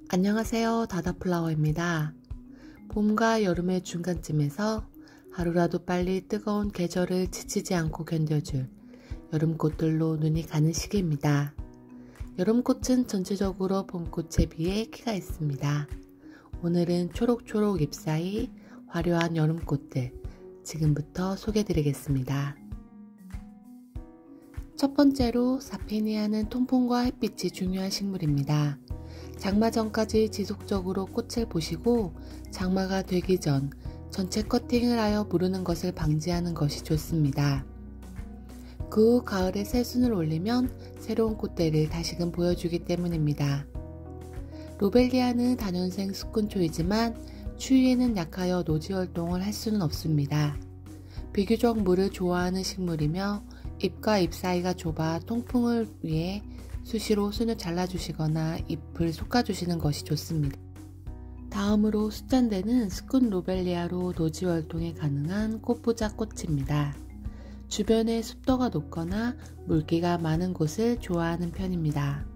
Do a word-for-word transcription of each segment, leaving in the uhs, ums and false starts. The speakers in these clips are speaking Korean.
안녕하세요. 다다플라워입니다. 봄과 여름의 중간쯤에서 하루라도 빨리 뜨거운 계절을 지치지 않고 견뎌줄 여름꽃들로 눈이 가는 시기입니다. 여름꽃은 전체적으로 봄꽃에 비해 키가 있습니다. 오늘은 초록초록 잎사이 화려한 여름꽃들 지금부터 소개해드리겠습니다. 첫 번째로 사페니아는 통풍과 햇빛이 중요한 식물입니다. 장마 전까지 지속적으로 꽃을 보시고 장마가 되기 전 전체 커팅을 하여 무르는 것을 방지하는 것이 좋습니다. 그 후 가을에 새순을 올리면 새로운 꽃대를 다시금 보여주기 때문입니다. 로벨리아는 다년생 수꾼초이지만 추위에는 약하여 노지활동을 할 수는 없습니다. 비교적 물을 좋아하는 식물이며 잎과 잎 사이가 좁아 통풍을 위해 수시로 순을 잘라주시거나 잎을 솎아주시는 것이 좋습니다. 다음으로 숫잔대는 스꾼 로벨리아로 노지 활동이 가능한 꽃보자 꽃입니다. 주변에 습도가 높거나 물기가 많은 곳을 좋아하는 편입니다.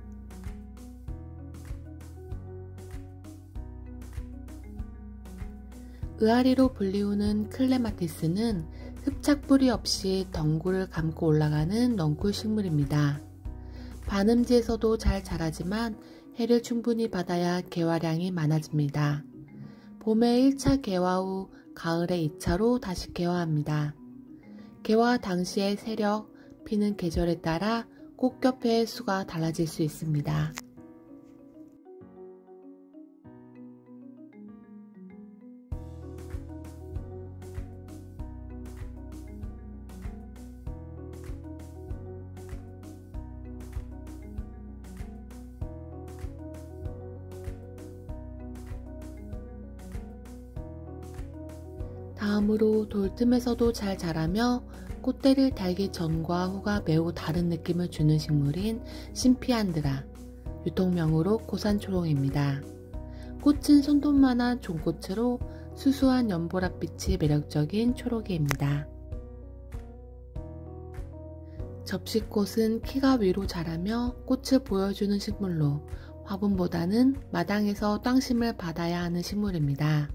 의아리로 불리우는 클레마티스는 흡착뿌리 없이 덩굴을 감고 올라가는 넝쿨 식물입니다. 반음지에서도 잘 자라지만 해를 충분히 받아야 개화량이 많아집니다. 봄에 일 차 개화 후 가을에 이 차로 다시 개화합니다. 개화 당시의 세력, 피는 계절에 따라 꽃겹의 수가 달라질 수 있습니다. 다음으로 돌틈에서도 잘 자라며 꽃대를 달기 전과 후가 매우 다른 느낌을 주는 식물인 심피안드라, 유통명으로 고산초롱입니다. 꽃은 손톱만한 종꽃으로 수수한 연보랏빛이 매력적인 초록이입니다. 접시꽃은 키가 위로 자라며 꽃을 보여주는 식물로 화분보다는 마당에서 땅심을 받아야 하는 식물입니다.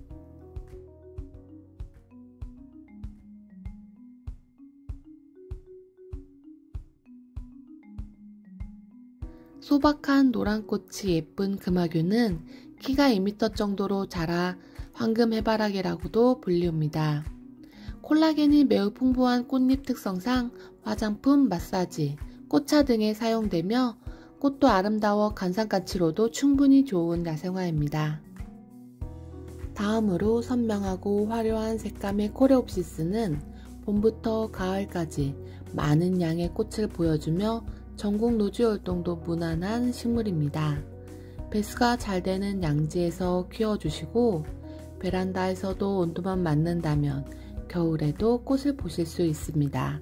소박한 노란 꽃이 예쁜 금화균은 키가 이 미터 정도로 자라 황금해바라기라고도 불리웁니다. 콜라겐이 매우 풍부한 꽃잎 특성상 화장품, 마사지, 꽃차 등에 사용되며 꽃도 아름다워 간상가치로도 충분히 좋은 야생화입니다. 다음으로 선명하고 화려한 색감의 코레옵시스는 봄부터 가을까지 많은 양의 꽃을 보여주며 전국 노지 활동도 무난한 식물입니다. 배수가 잘 되는 양지에서 키워주시고 베란다에서도 온도만 맞는다면 겨울에도 꽃을 보실 수 있습니다.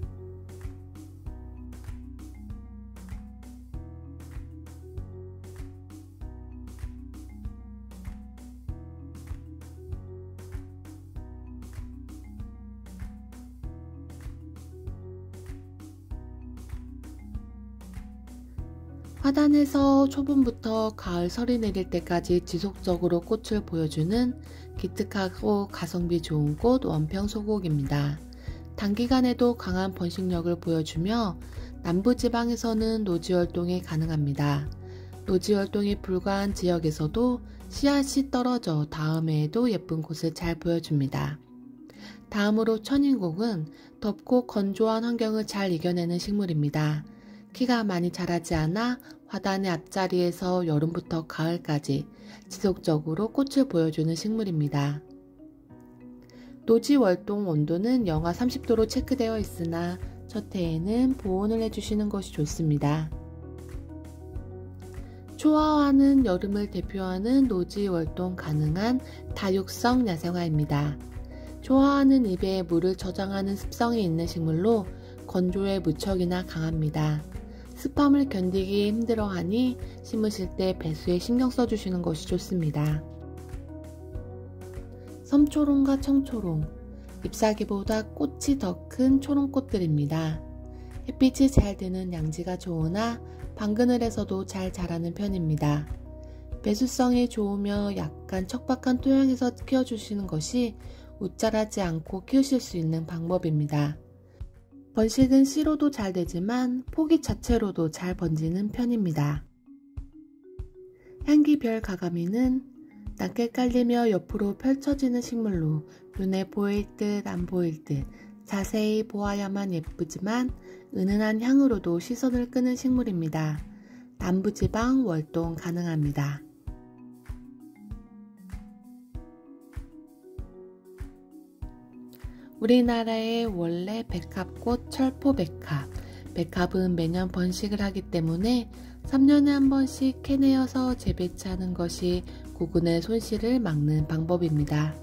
화단에서 초봄부터 가을 설이 내릴 때까지 지속적으로 꽃을 보여주는 기특하고 가성비 좋은 꽃 원평소곡입니다. 단기간에도 강한 번식력을 보여주며 남부지방에서는 노지활동이 가능합니다. 노지활동이 불가한 지역에서도 씨앗이 떨어져 다음 해에도 예쁜 꽃을 잘 보여줍니다. 다음으로 천인곡은 덥고 건조한 환경을 잘 이겨내는 식물입니다. 키가 많이 자라지 않아 화단의 앞자리에서 여름부터 가을까지 지속적으로 꽃을 보여주는 식물입니다. 노지 활동 온도는 영하 삼십 도로 체크되어 있으나 첫 해에는 보온을 해주시는 것이 좋습니다. 초화화는 여름을 대표하는 노지 활동 가능한 다육성 야생화입니다. 초화화는 잎에 물을 저장하는 습성이 있는 식물로 건조에 무척이나 강합니다. 습함을 견디기 힘들어하니 심으실 때 배수에 신경 써주시는 것이 좋습니다. 섬초롱과 청초롱, 잎사귀보다 꽃이 더 큰 초롱꽃들입니다. 햇빛이 잘 드는 양지가 좋으나 방그늘에서도 잘 자라는 편입니다. 배수성이 좋으며 약간 척박한 토양에서 키워주시는 것이 웃자라지 않고 키우실 수 있는 방법입니다. 번식은 씨로도 잘 되지만 포기 자체로도 잘 번지는 편입니다. 향기별 가가미는 낮게 깔리며 옆으로 펼쳐지는 식물로 눈에 보일 듯 안 보일 듯 자세히 보아야만 예쁘지만 은은한 향으로도 시선을 끄는 식물입니다. 남부지방 월동 가능합니다. 우리나라의 원래 백합꽃 철포백합. 백합은 매년 번식을 하기 때문에 삼 년에 한 번씩 캐내어서 재배치하는 것이 고군의 손실을 막는 방법입니다.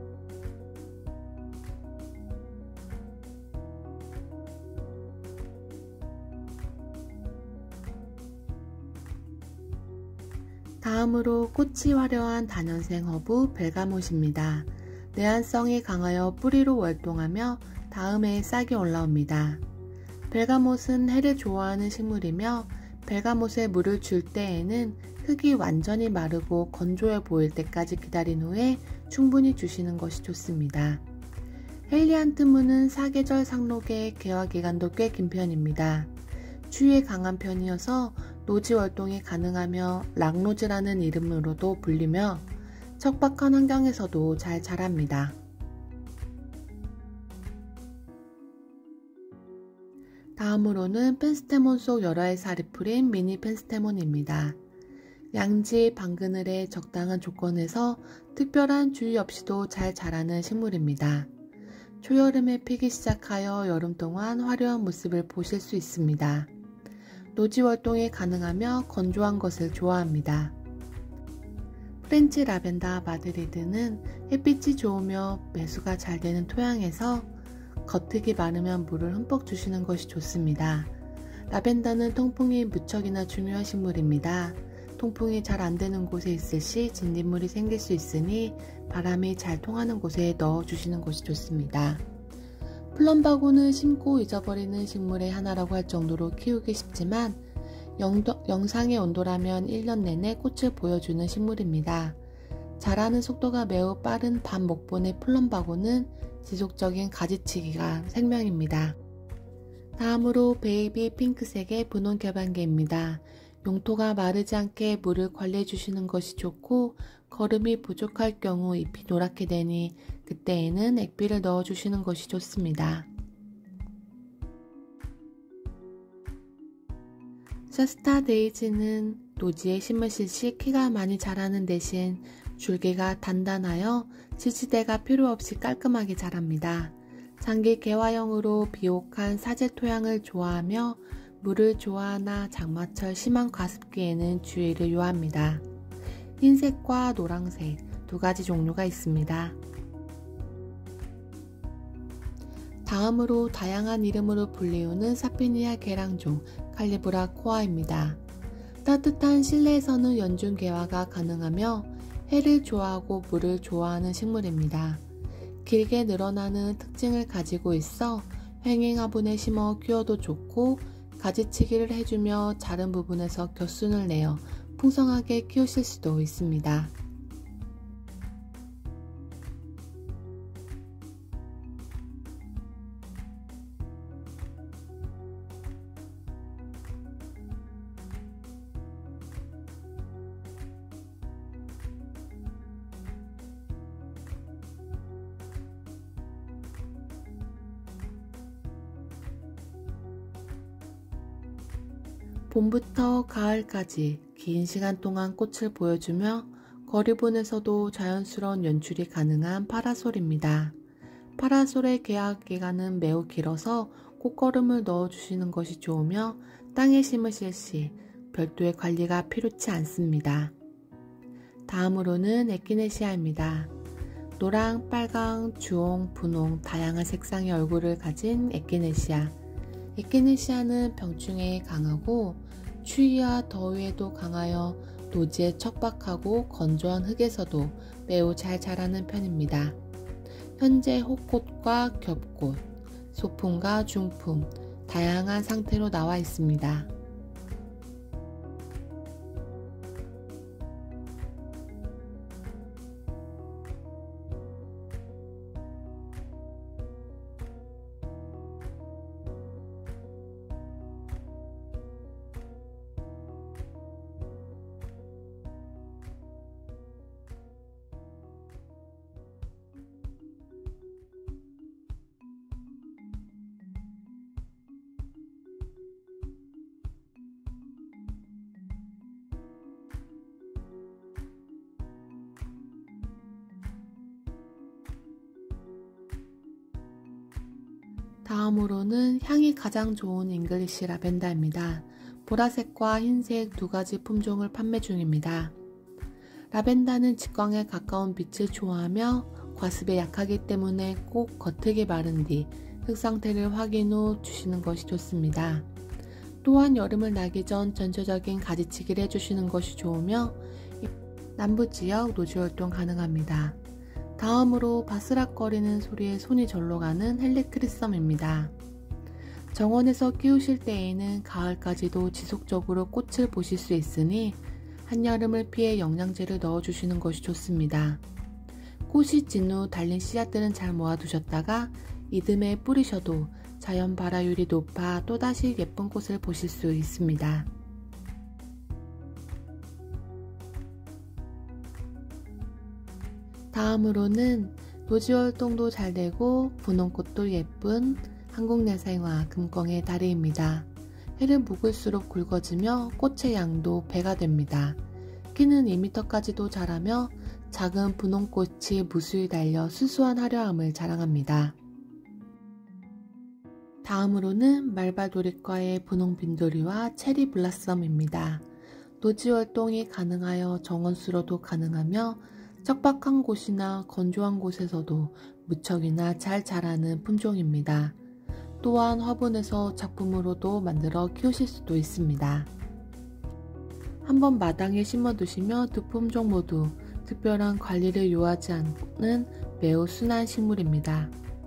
다음으로 꽃이 화려한 다년생 허브 벨가못입니다. 내한성이 강하여 뿌리로 월동하며 다음 해에 싹이 올라옵니다. 벨가못은 해를 좋아하는 식물이며 벨가못에 물을 줄 때에는 흙이 완전히 마르고 건조해 보일 때까지 기다린 후에 충분히 주시는 것이 좋습니다. 헬리안트무는 사계절 상록의 개화기간도 꽤 긴 편입니다. 추위에 강한 편이어서 노지 월동이 가능하며 락로즈라는 이름으로도 불리며 척박한 환경에서도 잘 자랍니다. 다음으로는 펜스테몬 속 여러 해 살이 풀인 미니 펜스테몬입니다. 양지 방그늘의 적당한 조건에서 특별한 주의 없이도 잘 자라는 식물입니다. 초여름에 피기 시작하여 여름 동안 화려한 모습을 보실 수 있습니다. 노지 월동이 가능하며 건조한 것을 좋아합니다. 프렌치 라벤더 마드리드는 햇빛이 좋으며 매수가 잘 되는 토양에서 겉흙이 마르면 물을 흠뻑 주시는 것이 좋습니다. 라벤더는 통풍이 무척이나 중요한 식물입니다. 통풍이 잘 안되는 곳에 있을 시 진딧물이 생길 수 있으니 바람이 잘 통하는 곳에 넣어주시는 것이 좋습니다. 플럼바고는 심고 잊어버리는 식물의 하나라고 할 정도로 키우기 쉽지만 영도, 영상의 온도라면 일 년 내내 꽃을 보여주는 식물입니다. 자라는 속도가 매우 빠른 반목본의 플럼바고는 지속적인 가지치기가 생명입니다. 다음으로 베이비 핑크색의 분홍 개반개입니다. 용토가 마르지 않게 물을 관리해 주시는 것이 좋고 거름이 부족할 경우 잎이 노랗게 되니 그때에는 액비를 넣어 주시는 것이 좋습니다. 샤스타 데이지는 노지에 심으실 시 키가 많이 자라는 대신 줄기가 단단하여 지지대가 필요 없이 깔끔하게 자랍니다. 장기 개화형으로 비옥한 사제 토양을 좋아하며 물을 좋아하나 장마철 심한 과습기에는 주의를 요합니다. 흰색과 노란색 두 가지 종류가 있습니다. 다음으로 다양한 이름으로 불리우는 사피니아 계량종 칼리브라 코아입니다. 따뜻한 실내에서는 연중 개화가 가능하며 해를 좋아하고 물을 좋아하는 식물입니다. 길게 늘어나는 특징을 가지고 있어 횡행 화분에 심어 키워도 좋고 가지치기를 해주며 자른 부분에서 겨순을 내어 풍성하게 키우실 수도 있습니다. 봄부터 가을까지 긴 시간 동안 꽃을 보여주며 거리본에서도 자연스러운 연출이 가능한 파라솔입니다. 파라솔의 개화 기간은 매우 길어서 꽃거름을 넣어주시는 것이 좋으며 땅에 심으실 시 별도의 관리가 필요치 않습니다. 다음으로는 에키네시아입니다. 노랑, 빨강, 주홍, 분홍 다양한 색상의 얼굴을 가진 에키네시아. 에키네시아는 병충해에 강하고 추위와 더위에도 강하여 노지에 척박하고 건조한 흙에서도 매우 잘 자라는 편입니다. 현재 호꽃과 겹꽃, 소품과 중품, 다양한 상태로 나와 있습니다. 다음으로는 향이 가장 좋은 잉글리시 라벤더입니다. 보라색과 흰색 두 가지 품종을 판매 중입니다. 라벤더는 직광에 가까운 빛을 좋아하며 과습에 약하기 때문에 꼭 겉흙이 마른 뒤 흙 상태를 확인 후 주시는 것이 좋습니다. 또한 여름을 나기 전 전체적인 가지치기를 해주시는 것이 좋으며 남부지역 노지활동 가능합니다. 다음으로 바스락거리는 소리에 손이 절로 가는 헬리크리썸입니다. 정원에서 키우실 때에는 가을까지도 지속적으로 꽃을 보실 수 있으니 한여름을 피해 영양제를 넣어주시는 것이 좋습니다. 꽃이 진 후 달린 씨앗들은 잘 모아두셨다가 이듬해 뿌리셔도 자연 발화율이 높아 또다시 예쁜 꽃을 보실 수 있습니다. 다음으로는 노지활동도 잘 되고 분홍꽃도 예쁜 한국야생화 금광의 다리입니다. 해를 묵을수록 굵어지며 꽃의 양도 배가 됩니다. 키는 이 미터까지도 자라며 작은 분홍꽃이 무수히 달려 수수한 화려함을 자랑합니다. 다음으로는 말바도리과의 분홍빈돌이와 체리 블라썸입니다. 노지활동이 가능하여 정원수로도 가능하며 척박한 곳이나 건조한 곳에서도 무척이나 잘 자라는 품종입니다. 또한 화분에서 작품으로도 만들어 키우실 수도 있습니다. 한번 마당에 심어두시며 두 품종 모두 특별한 관리를 요하지 않는 매우 순한 식물입니다.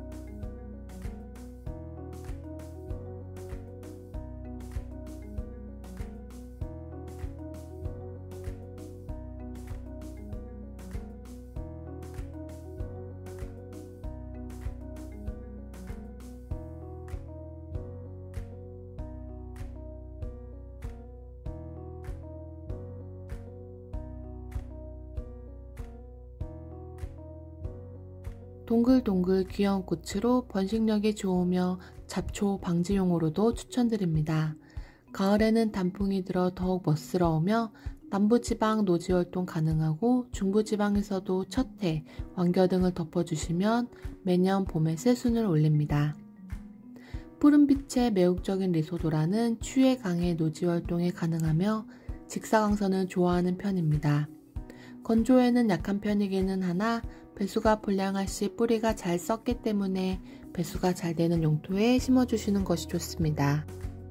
동글동글 귀여운 꽃으로 번식력이 좋으며 잡초 방지용으로도 추천드립니다. 가을에는 단풍이 들어 더욱 멋스러우며 남부지방 노지활동 가능하고 중부지방에서도 첫해, 완겨 등을 덮어주시면 매년 봄에 새순을 올립니다. 푸른빛의 매혹적인 리소도라는 추위에 강해 노지활동이 가능하며 직사광선을 좋아하는 편입니다. 건조에는 약한 편이기는 하나 배수가 불량할 시 뿌리가 잘 썩기 때문에 배수가 잘 되는 용토에 심어주시는 것이 좋습니다.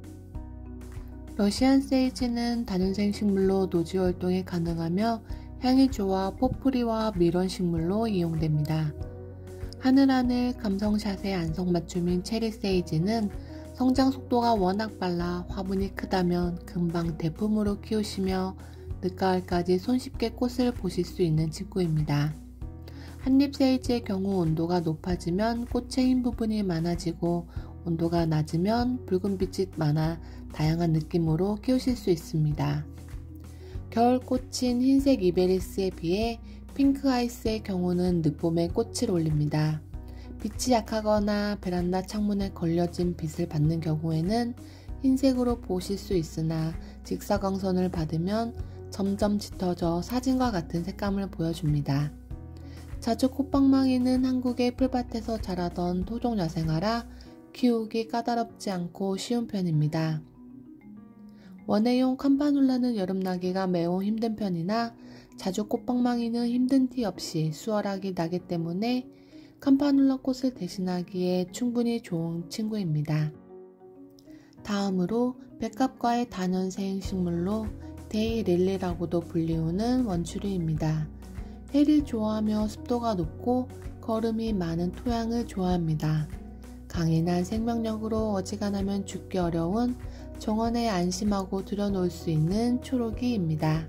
러시안 세이지는 다년생 식물로 노지활동이 가능하며 향이 좋아 포프리와 밀원 식물로 이용됩니다. 하늘하늘 감성샷의 안성맞춤인 체리 세이지는 성장 속도가 워낙 빨라 화분이 크다면 금방 대품으로 키우시며 늦가을까지 손쉽게 꽃을 보실 수 있는 친구입니다. 한잎 세이지의 경우 온도가 높아지면 꽃의 흰 부분이 많아지고 온도가 낮으면 붉은빛이 많아 다양한 느낌으로 키우실 수 있습니다. 겨울꽃인 흰색 이베리스에 비해 핑크 아이스의 경우는 늦봄에 꽃을 올립니다. 빛이 약하거나 베란다 창문에 걸려진 빛을 받는 경우에는 흰색으로 보실 수 있으나 직사광선을 받으면 점점 짙어져 사진과 같은 색감을 보여줍니다. 자주 꽃방망이는 한국의 풀밭에서 자라던 토종 야생화라 키우기 까다롭지 않고 쉬운 편입니다. 원예용 캄파눌라는 여름나기가 매우 힘든 편이나 자주 꽃방망이는 힘든 티 없이 수월하게 나기 때문에 캄파눌라 꽃을 대신하기에 충분히 좋은 친구입니다. 다음으로 백합과의 다년생 식물로 데이릴리라고도 불리우는 원추리입니다. 해를 좋아하며 습도가 높고 거름이 많은 토양을 좋아합니다. 강인한 생명력으로 어지간하면 죽기 어려운 정원에 안심하고 들여놓을 수 있는 초록이입니다.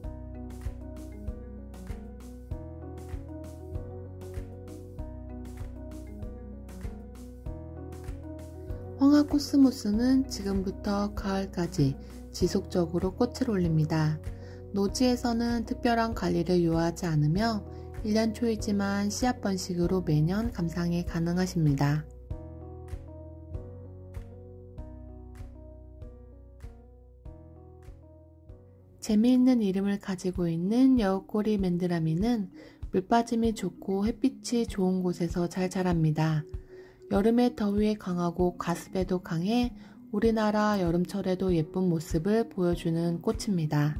황화코스모스는 지금부터 가을까지 지속적으로 꽃을 올립니다. 노지에서는 특별한 관리를 요하지 않으며 일 년 초이지만 씨앗 번식으로 매년 감상이 가능하십니다. 재미있는 이름을 가지고 있는 여우꼬리 맨드라미는 물빠짐이 좋고 햇빛이 좋은 곳에서 잘 자랍니다. 여름의 더위에 강하고 가습에도 강해 우리나라 여름철에도 예쁜 모습을 보여주는 꽃입니다.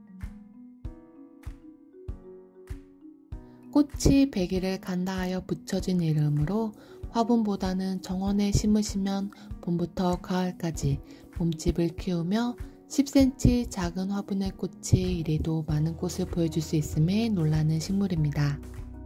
꽃이 백일을 간다 하여 붙여진 이름으로 화분보다는 정원에 심으시면 봄부터 가을까지 몸집을 키우며 십 센티미터 작은 화분의 꽃이 이리도 많은 꽃을 보여줄 수 있음에 놀라는 식물입니다.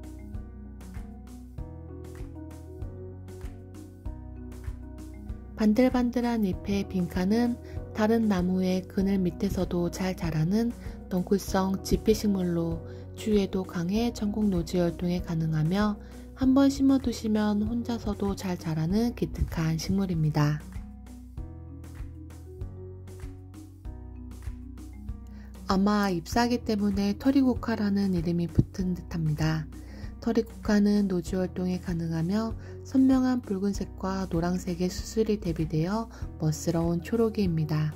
반들반들한 잎의 빈칸은 다른 나무의 그늘 밑에서도 잘 자라는 덩쿨성 지피식물로 추위에도 강해 전국 노지 활동에 가능하며 한번 심어두시면 혼자서도 잘 자라는 기특한 식물입니다. 아마 잎사귀 때문에 터리국화라는 이름이 붙은 듯합니다. 터리국화는 노지 활동에 가능하며 선명한 붉은색과 노란색의 수술이 대비되어 멋스러운 초록이입니다.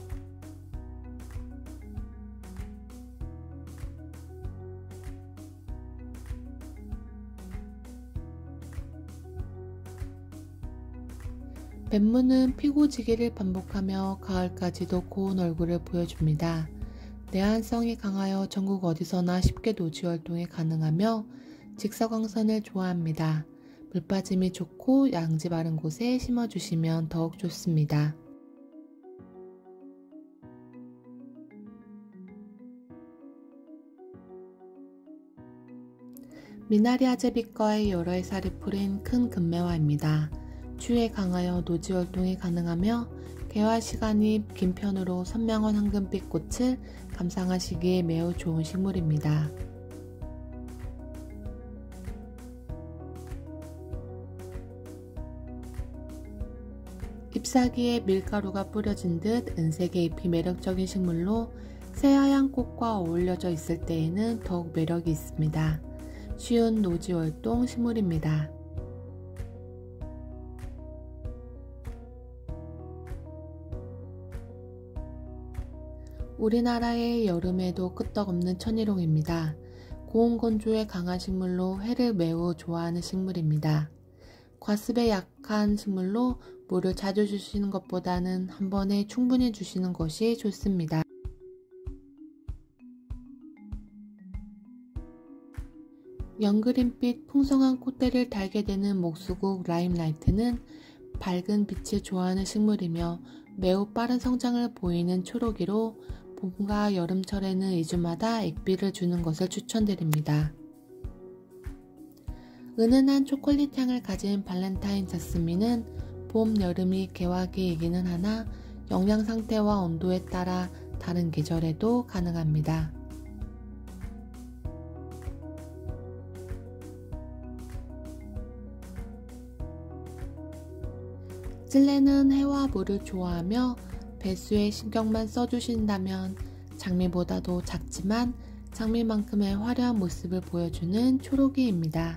뱀무는 피고지기를 반복하며 가을까지도 고운 얼굴을 보여줍니다. 내한성이 강하여 전국 어디서나 쉽게 노지 활동이 가능하며 직사광선을 좋아합니다. 물빠짐이 좋고 양지 바른 곳에 심어주시면 더욱 좋습니다. 미나리 아제비과의 여러 해살이 풀인 큰 금매화입니다. 추위에 강하여 노지 활동이 가능하며 개화 시간이 긴 편으로 선명한 황금빛 꽃을 감상하시기에 매우 좋은 식물입니다. 잎사귀에 밀가루가 뿌려진 듯 은색의 잎이 매력적인 식물로 새하얀 꽃과 어울려져 있을 때에는 더욱 매력이 있습니다. 쉬운 노지 활동 식물입니다. 우리나라의 여름에도 끄떡없는 천일홍입니다. 고온 건조에 강한 식물로 해를 매우 좋아하는 식물입니다. 과습에 약한 식물로 물을 자주 주시는 것보다는 한 번에 충분히 주시는 것이 좋습니다. 연그린빛 풍성한 콧대를 달게 되는 목수국 라임라이트는 밝은 빛을 좋아하는 식물이며 매우 빠른 성장을 보이는 초록이로 봄과 여름철에는 이 주마다 액비를 주는 것을 추천드립니다. 은은한 초콜릿 향을 가진 발렌타인 자스민은 봄, 여름이 개화기이기는 하나 영양 상태와 온도에 따라 다른 계절에도 가능합니다. 찔레는 해와 물을 좋아하며 배수에 신경만 써주신다면 장미보다도 작지만 장미만큼의 화려한 모습을 보여주는 초록이입니다.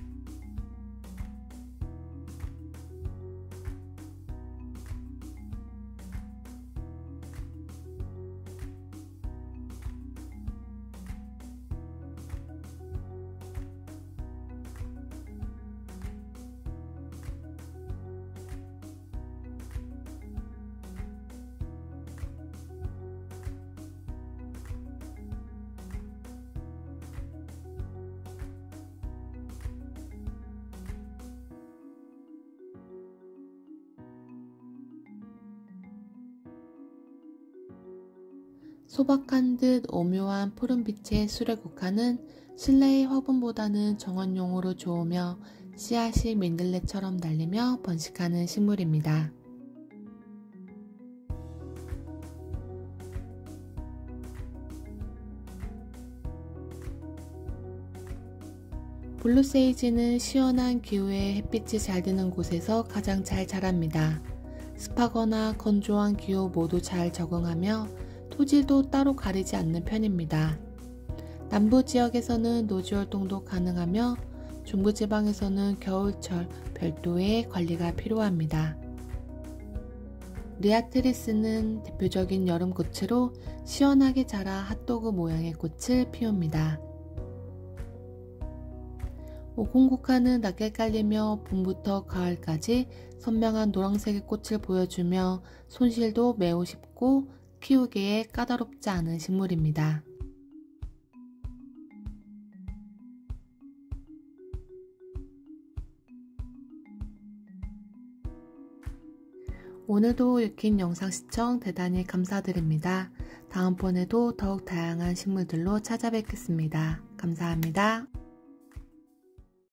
소박한 듯 오묘한 푸른빛의 수레국화는 실내의 화분보다는 정원용으로 좋으며 씨앗이 민들레처럼 날리며 번식하는 식물입니다. 블루세이지는 시원한 기후에 햇빛이 잘 드는 곳에서 가장 잘 자랍니다. 습하거나 건조한 기후 모두 잘 적응하며 토질도 따로 가리지 않는 편입니다. 남부 지역에서는 노지 활동도 가능하며 중부지방에서는 겨울철 별도의 관리가 필요합니다. 리아트리스는 대표적인 여름꽃으로 시원하게 자라 핫도그 모양의 꽃을 피웁니다. 오공국화는 낮게 깔리며 봄부터 가을까지 선명한 노란색의 꽃을 보여주며 손실도 매우 쉽고 키우기에 까다롭지 않은 식물입니다. 오늘도 긴 영상 시청 대단히 감사드립니다. 다음번에도 더욱 다양한 식물들로 찾아뵙겠습니다. 감사합니다.